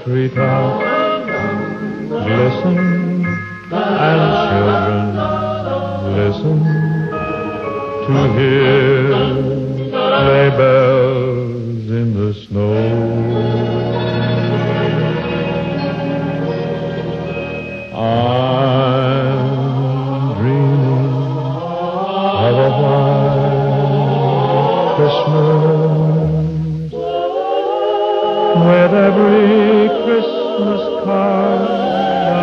treetop glisten, and children listen to hear sleigh bells in the snow. I'm dreaming of a white Christmas, with every Christmas card I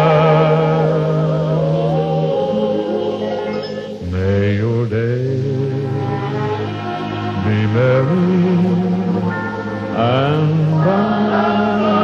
write. May your days be merry and bright.